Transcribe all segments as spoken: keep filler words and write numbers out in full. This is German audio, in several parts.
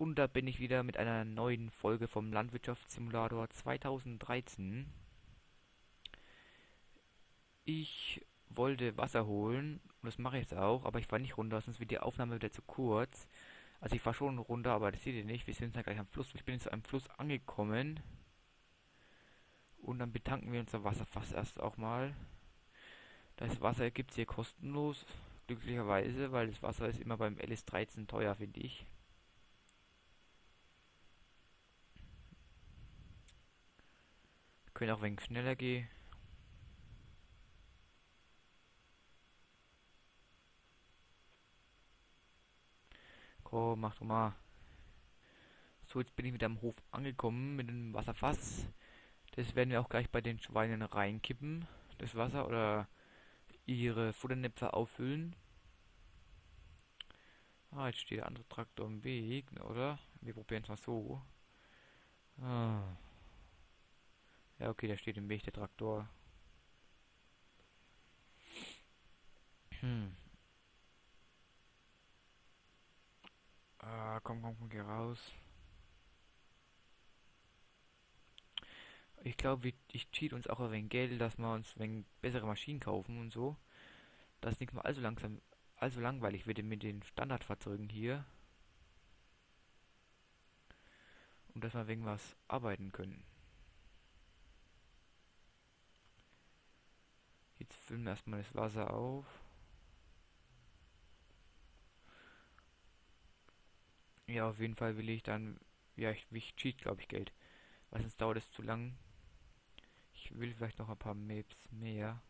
Und da bin ich wieder mit einer neuen Folge vom Landwirtschaftssimulator zweitausenddreizehn. Ich wollte Wasser holen und das mache ich jetzt auch, aber ich fahre nicht runter, sonst wird die Aufnahme wieder zu kurz. Also ich fahre schon runter, aber das seht ihr nicht. Wir sind jetzt gleich am Fluss. Ich bin jetzt am Fluss angekommen und dann betanken wir unser Wasserfass erst auch mal. Das Wasser gibt es hier kostenlos, glücklicherweise, weil das Wasser ist immer beim L S dreizehn teuer, finde ich. Wir können auch ein wenig schneller gehen. Komm, mach doch mal. So, jetzt bin ich wieder am Hof angekommen mit dem Wasserfass. Das werden wir auch gleich bei den Schweinen reinkippen, das Wasser, oder ihre Futternäpfe auffüllen. Ah, jetzt steht der andere Traktor im Weg, oder? Wir probieren es mal so. Ah. Ja, okay, der steht im Weg, der Traktor. Hm. Ah, komm, komm, komm, geh raus. Ich glaube, ich cheat uns auch ein wenig Geld, dass wir uns ein wenig bessere Maschinen kaufen und so. Dass nicht mal allzu langsam, allzu langweilig wird mit den Standardfahrzeugen hier. Und dass wir wegen was arbeiten können. Jetzt füllen wir erstmal das Wasser auf. Ja, auf jeden Fall will ich dann, ja, ich, ich cheat, glaube ich, Geld. Weil sonst dauert es zu lang. Ich will vielleicht noch ein paar Maps mehr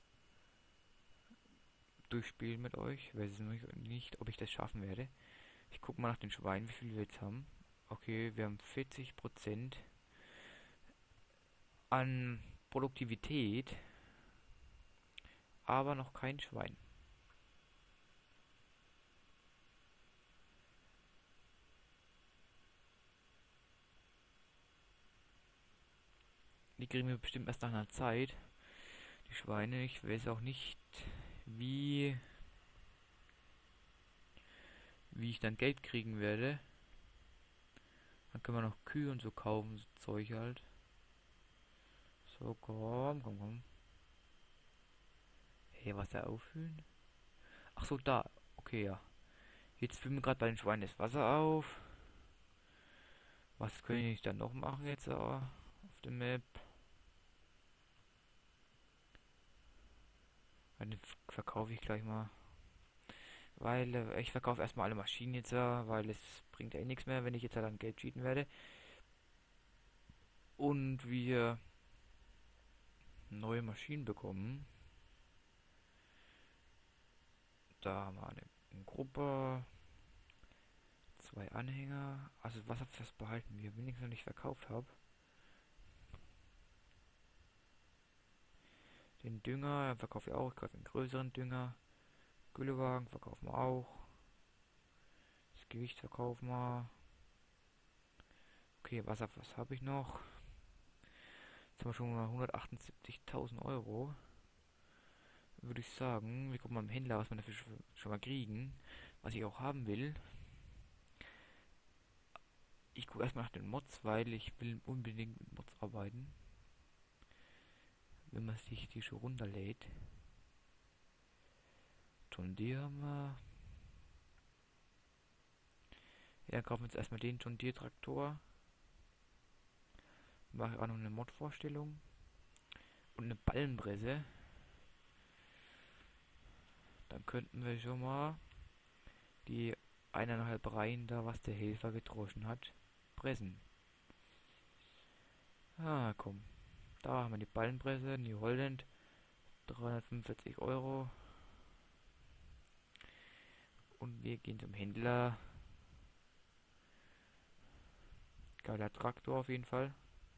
durchspielen mit euch. Ich weiß es noch nicht, ob ich das schaffen werde. Ich gucke mal nach den Schweinen, wie viel wir jetzt haben. Okay, wir haben vierzig Prozent an Produktivität, aber noch kein Schwein. Die kriegen wir bestimmt erst nach einer Zeit. Die Schweine, ich weiß auch nicht, wie, wie ich dann Geld kriegen werde. Dann können wir noch Kühe und so kaufen, so Zeug halt. So, komm, komm, komm. Hey, Wasser auffüllen? Ach so, da. Okay, ja. Jetzt füllen wir gerade bei den Schweinen das Wasser auf. Was kann ich dann noch machen jetzt äh, auf der Map? Den verkaufe ich gleich mal. Weil äh, ich verkaufe erstmal alle Maschinen jetzt, äh, weil es bringt eh nichts mehr, wenn ich jetzt dann Geld cheaten werde. Und wir neue Maschinen bekommen. Da haben wir eine, eine Gruppe, zwei Anhänger. Also Wasserfass behalten wir, wenn ich es noch nicht verkauft habe. Den Dünger verkaufe ich auch. Ich kaufe einen größeren Dünger. Güllewagen verkaufen wir auch. Das Gewicht verkaufen wir. Okay, Wasserfass habe ich noch. Jetzt haben wir schon mal hundertachtundsiebzigtausend Euro. Würde ich sagen, wir gucken mal im Händler, was wir dafür schon mal kriegen. Was ich auch haben will. Ich gucke erstmal nach den Mods, weil ich will unbedingt mit Mods arbeiten. Wenn man sich die schon runterlädt. John Deere haben wir. Ja, dann kaufen wir jetzt erstmal den John Deere Traktor. Mache ich auch noch eine Mod-Vorstellung. Und eine Ballenpresse. Dann könnten wir schon mal die eineinhalb Reihen da, was der Helfer gedroschen hat, pressen. Ah, komm. Da haben wir die Ballenpresse, New Holland. dreihundertfünfundvierzig Euro. Und wir gehen zum Händler. Geiler Traktor auf jeden Fall.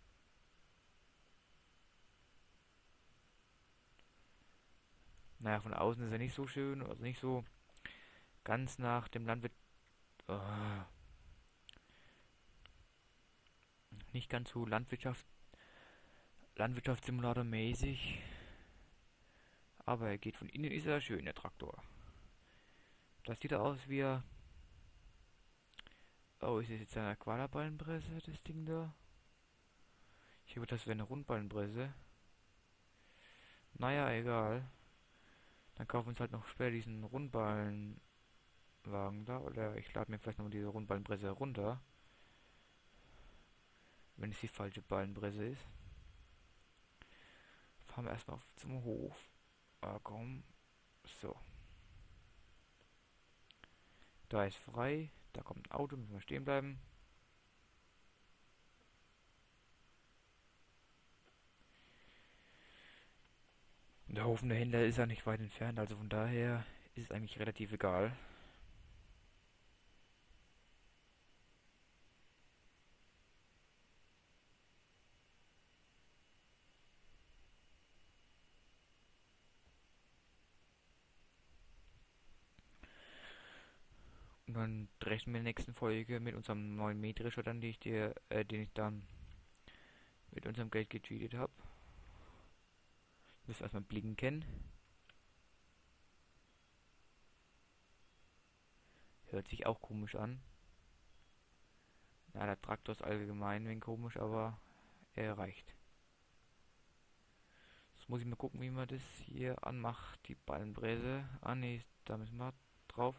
Naja, von außen ist er nicht so schön, also nicht so ganz nach dem Landwirt. Oh, nicht ganz so Landwirtschaft, Landwirtschaftssimulator mäßig. Aber er geht von innen, ist er schön, der Traktor. Das sieht er aus wie er Oh, ist das jetzt eine Quaderballenpresse, das Ding da? Ich hoffe, das wäre eine Rundballenpresse. Naja, egal. Dann kaufen wir uns halt noch später diesen Rundballenwagen da. Oder ich lade mir vielleicht noch diese Rundballenpresse runter. Wenn es die falsche Ballenpresse ist. Fahren wir erstmal auf zum Hof. Ah, komm. So. Da ist frei. Da kommt ein Auto, müssen wir stehen bleiben. Der Hof der Händler ist ja nicht weit entfernt, also von daher ist es eigentlich relativ egal. Und dann rechnen wir in der nächsten Folge mit unserem neuen Mähdrescher dann, den ich dir, äh, den ich dann mit unserem Geld gecheatet habe. Müssen wir erstmal blinken. Hört sich auch komisch an. Ja, der Traktor ist allgemein ein wenig komisch, aber er reicht. Jetzt muss ich mal gucken, wie man das hier anmacht. Die Ballenbräse. Ah ne, da müssen wir drauf.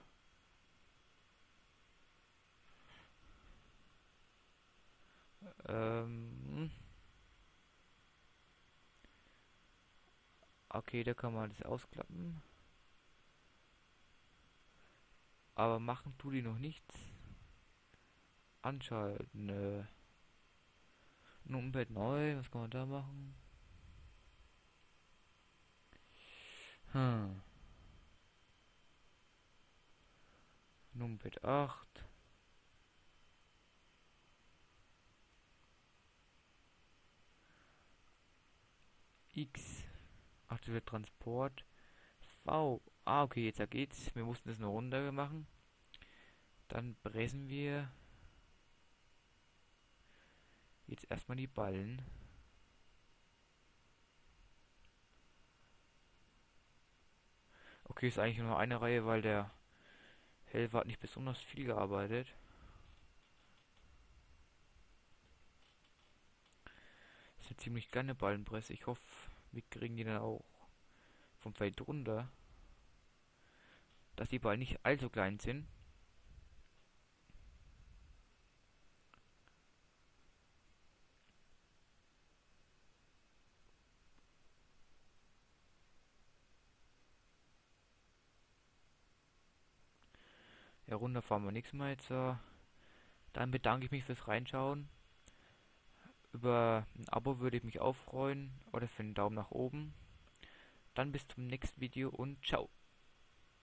Ähm. Okay, da kann man das ausklappen. Aber machen tut die noch nichts. Anschalten. Äh. Nummenbett neu. Was kann man da machen? Hm. Nummenbett acht. X. Aktueller Transport. V. Ah, okay, jetzt geht's. Wir mussten das nur runter machen. Dann pressen wir jetzt erstmal die Ballen. Okay, ist eigentlich nur noch eine Reihe, weil der Helfer hat nicht besonders viel gearbeitet. Das ist eine ziemlich kleine Ballenpresse. Ich hoffe, wir kriegen die dann auch vom Feld runter. Dass die Ballen nicht allzu klein sind. Ja, runter fahren wir nichts mehr jetzt. äh. Dann bedanke ich mich fürs Reinschauen. Über ein Abo würde ich mich auch freuen. Oder für einen Daumen nach oben. Dann bis zum nächsten Video und ciao.